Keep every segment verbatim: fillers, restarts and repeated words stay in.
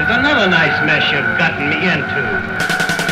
There's another nice mess you've gotten me into.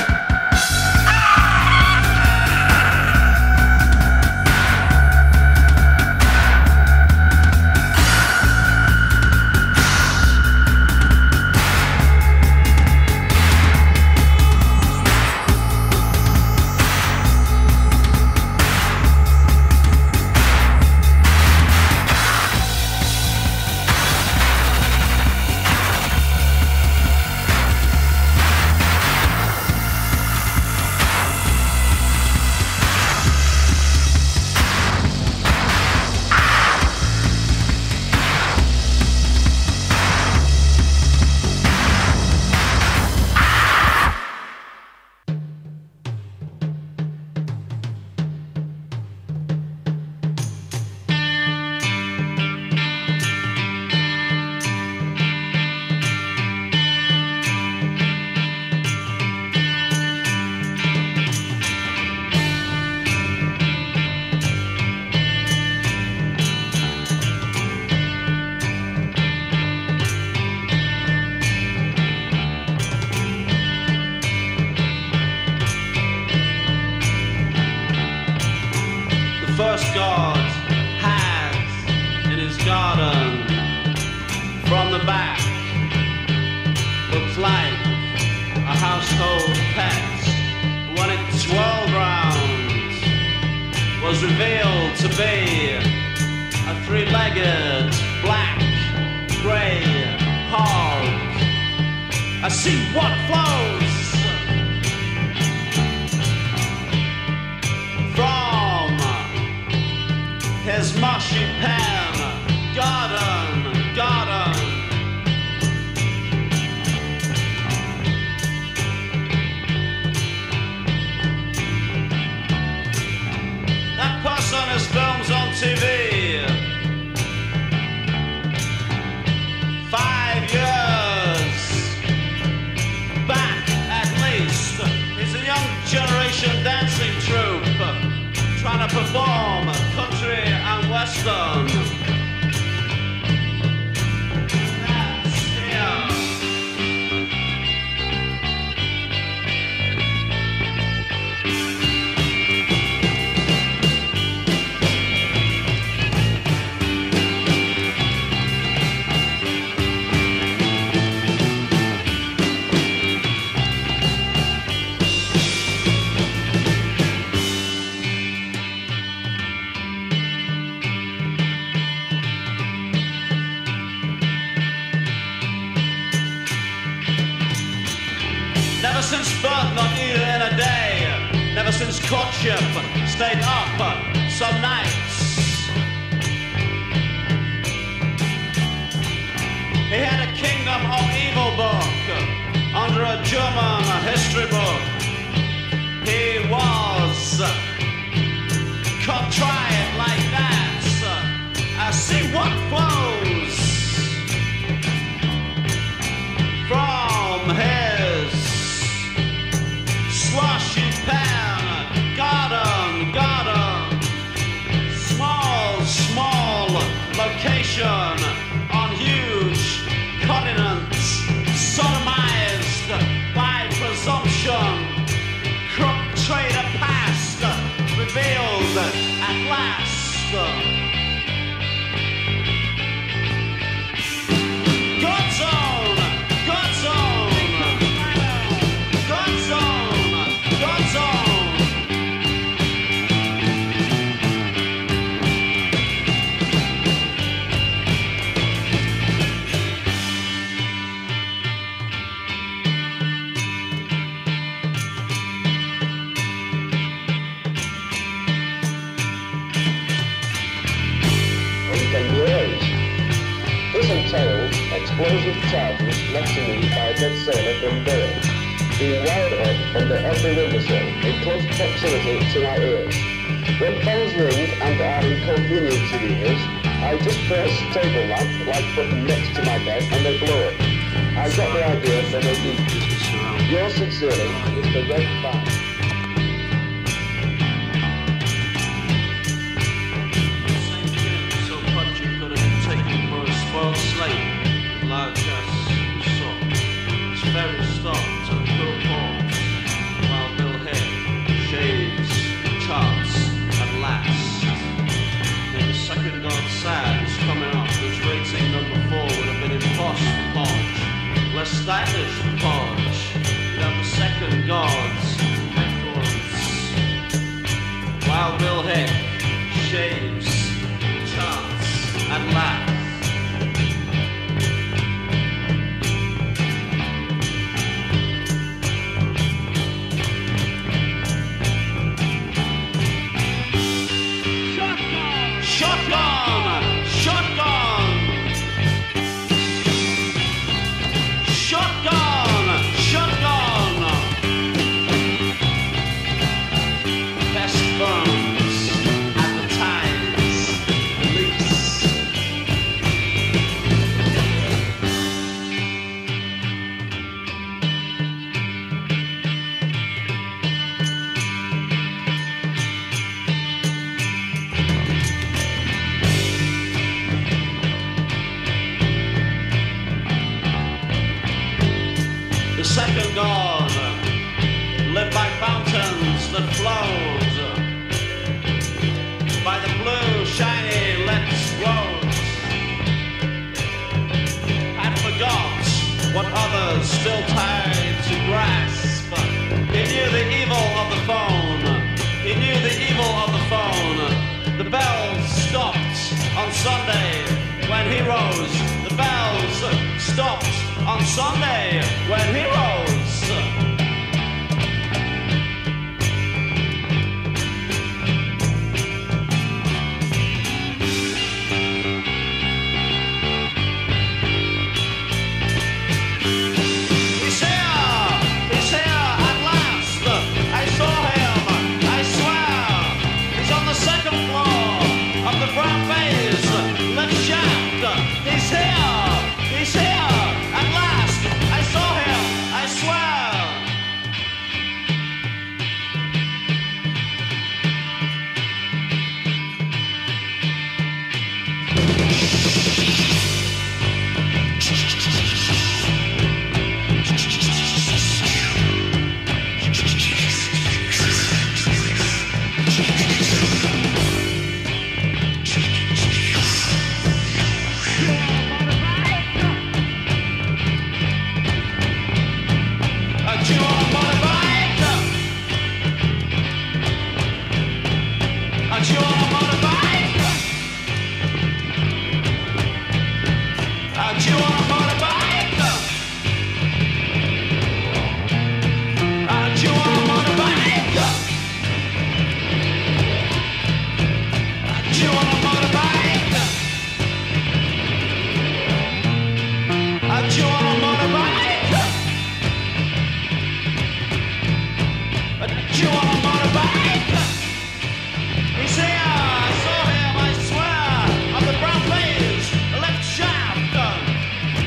First God has in his garden from the back looks like a household pet. When it swirled round was revealed to be a three-legged black grey hog. I see what flows his mushy pen, garden, garden. That person has films on T V. Five years back at least. He's a young generation dancing troupe trying to perform country and western. That's here. Never since birth, not even in a day. Never since courtship, stayed up some nights. He had a Kingdom of Evil book under a German history book. He was contrite like that. I see what flows from his slushy pan, garden, garden, small, small location on huge continents, sodomized by presumption, crook trader past, revealed at last. God's own, God's own, God's own, God's own. This entails explosive charges left to me by a dead sailor from Durham, being wired up under every windowsill, in close proximity to my ears. When phones ring and are inconvenient to the ears, I just press table lamp like button next to my bed and they blow up. I got the idea from a geek. Yours sincerely is the Red Fan. Slave, large as salt. stylish punch. You have the second God's influence. Wild Bill Hick shaves, chants, and laughs. Shotgun! Shotgun! Shotgun! Shotgun! Best firms advertise release. The second God lived by fountains that flowed, by the blue, shiny lips rose, and forgot what others still tried to grasp. He knew the evil of the phone. He knew the evil of the phone. The bells stopped on Sunday when he rose. The bells stopped on Sunday when he rose. He's here! He's here at last! I saw him! I swear! He's on the second floor of the brown base left shaft! He's here! He's here! At last! I saw him! I swear! A Jew on a motorbike! A Jew on a motorbike! A Jew on a motorbike! A Jew on a motorbike! A Jew on a motorbike! A Jew on a motorbike! A Jew on a motorbike! He's here! I saw him, I swear! On the brown blaze, the left shaft!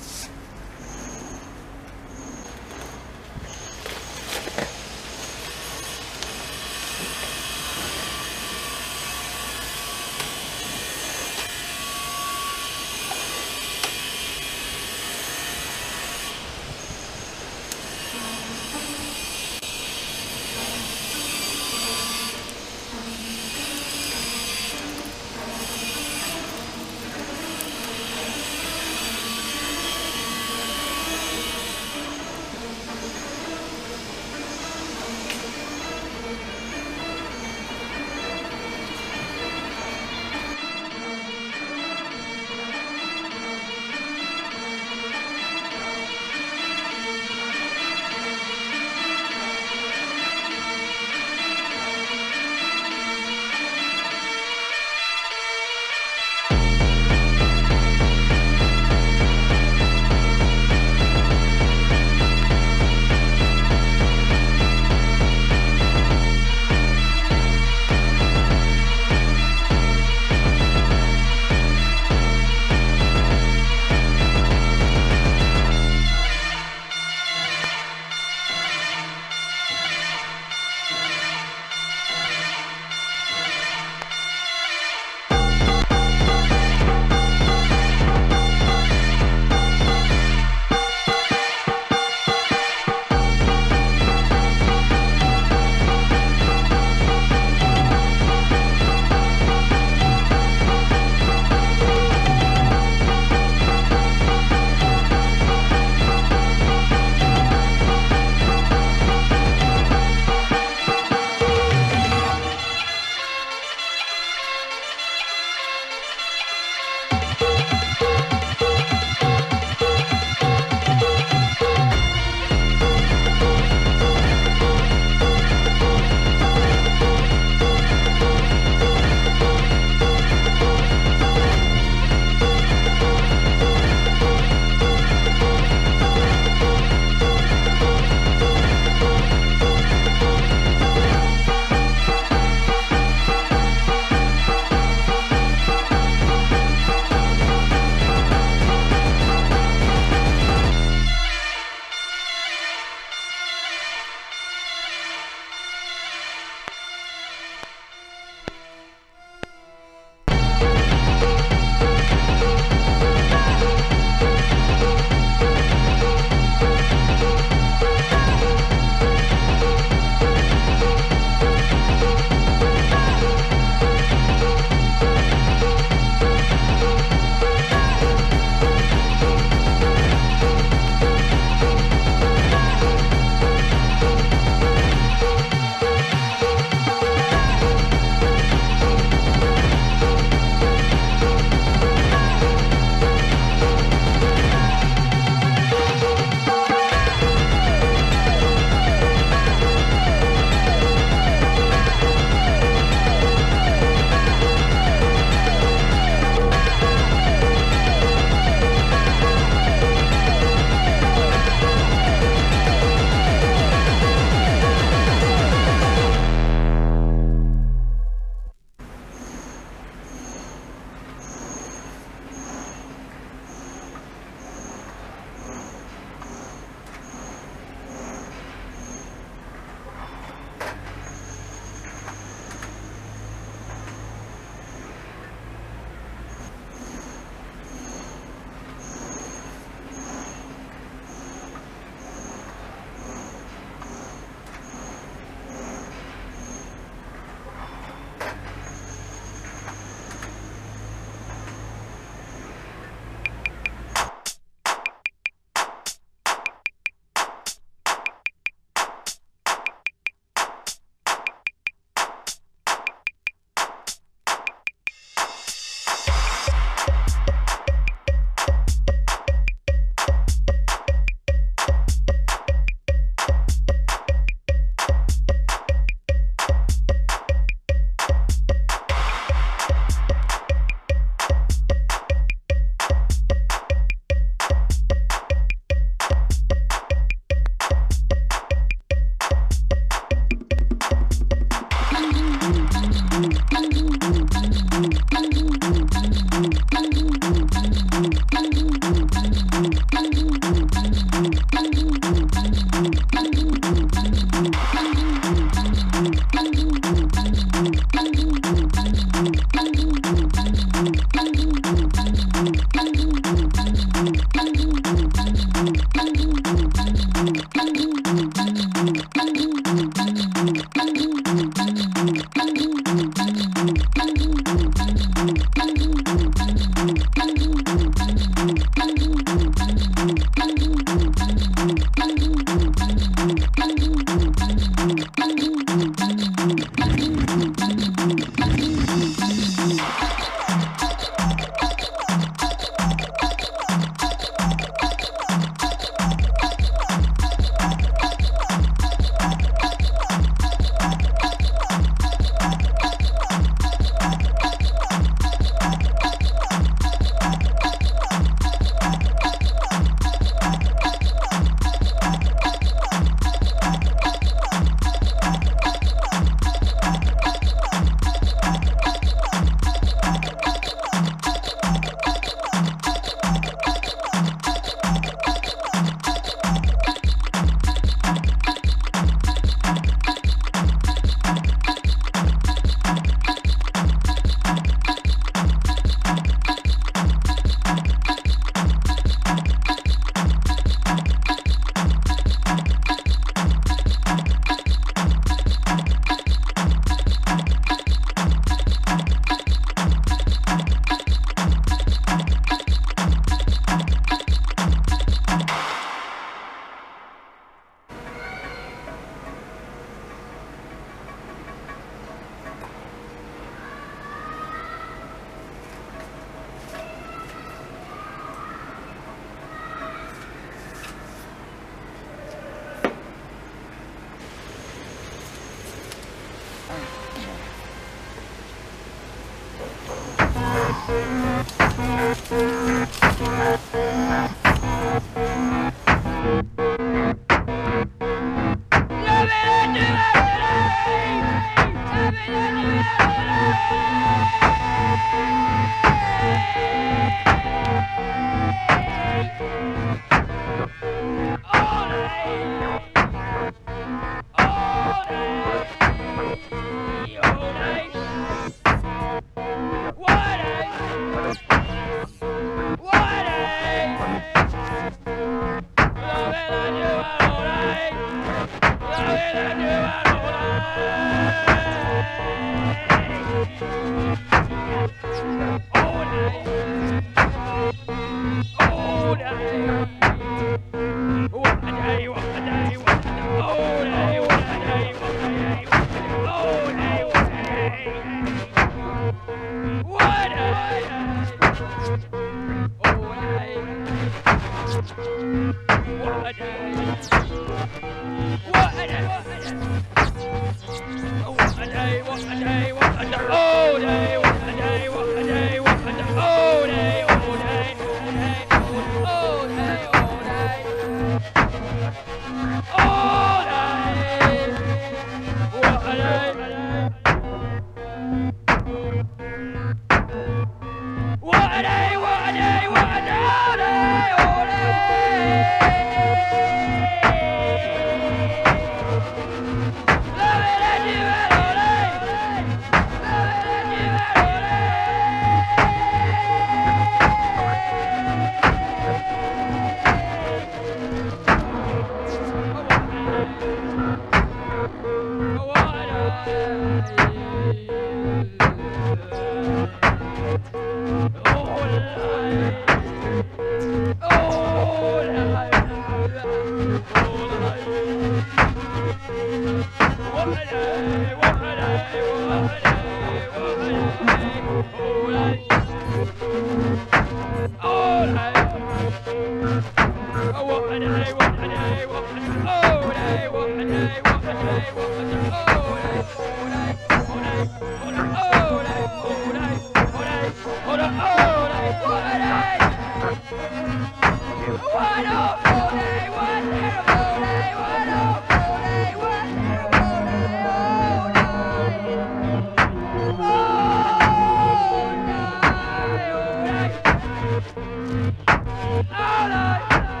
All right.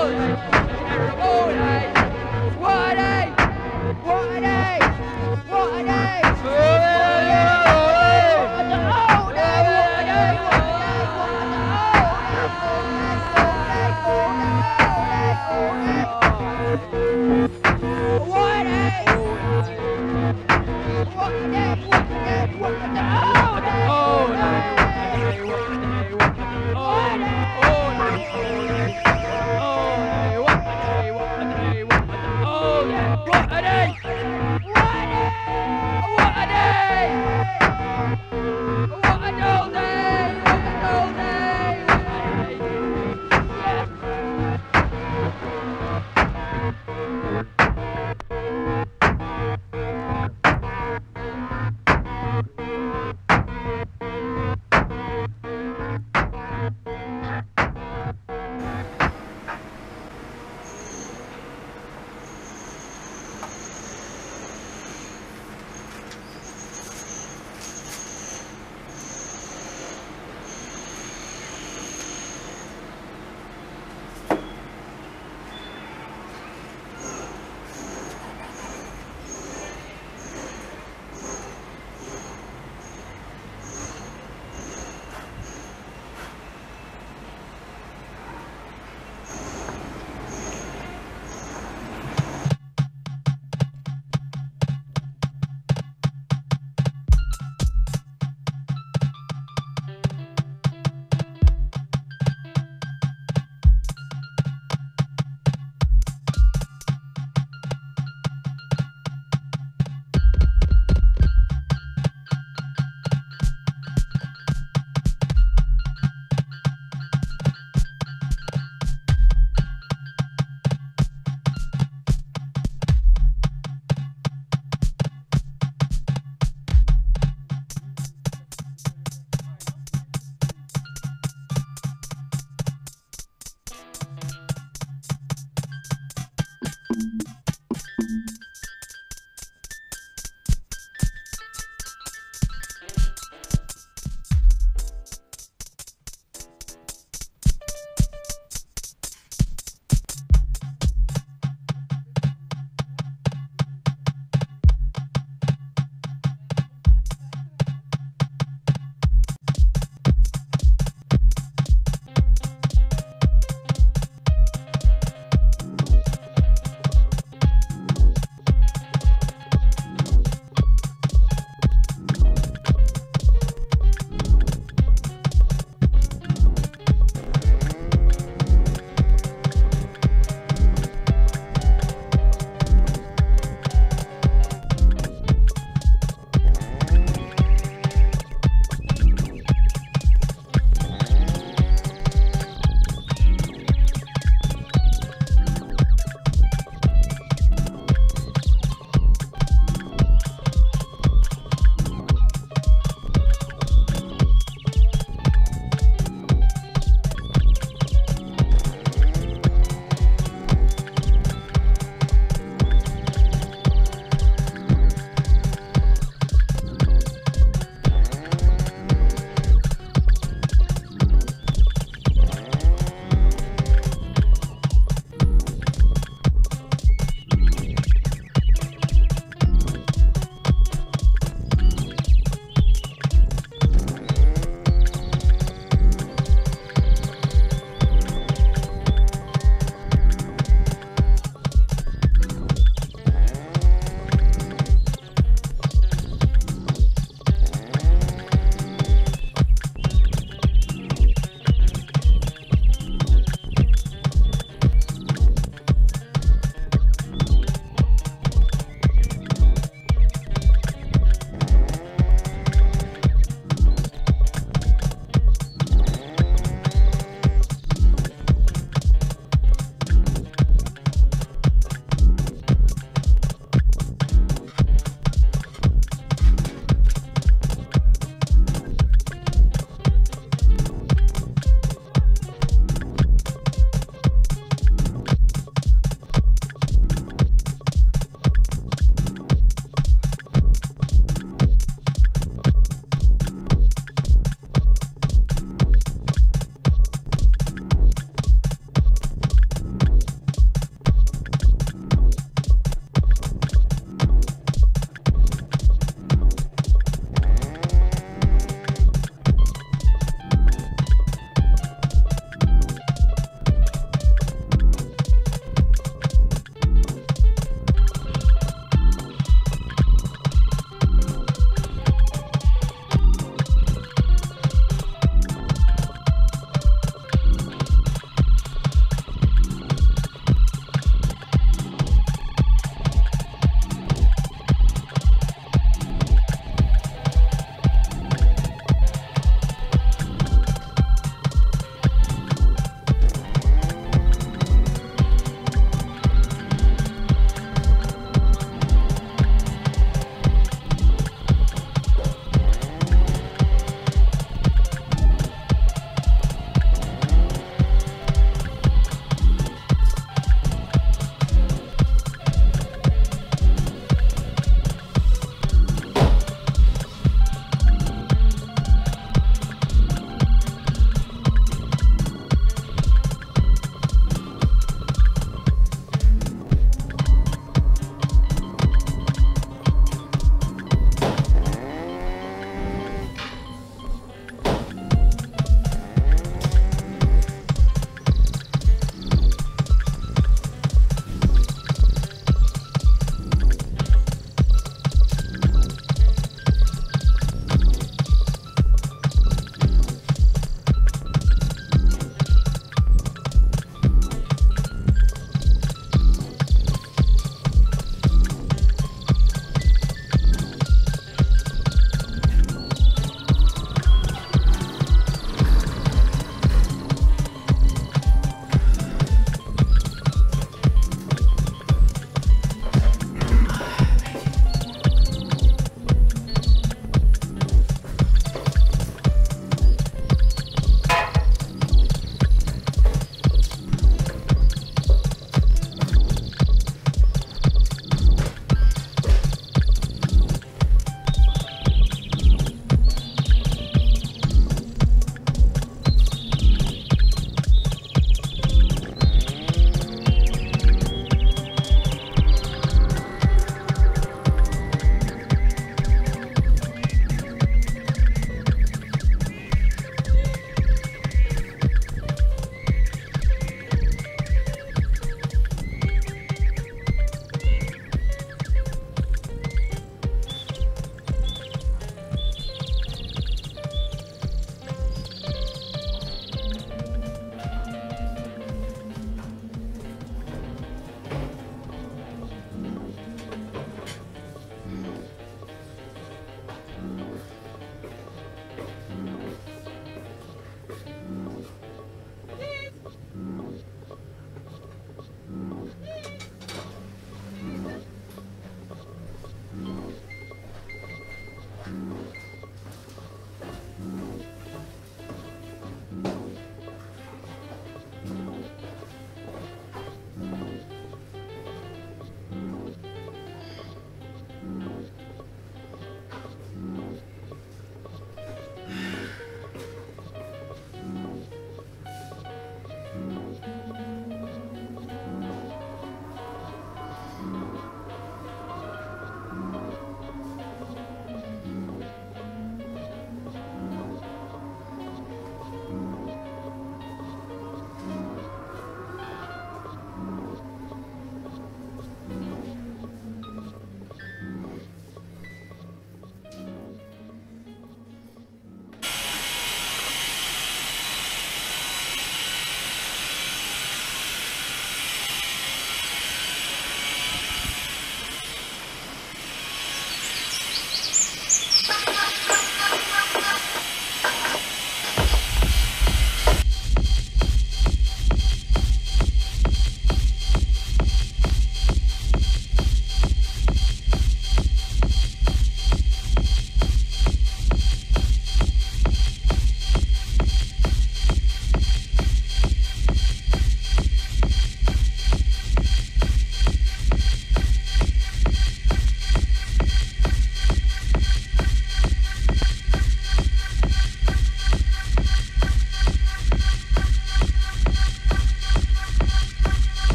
Oh, yeah.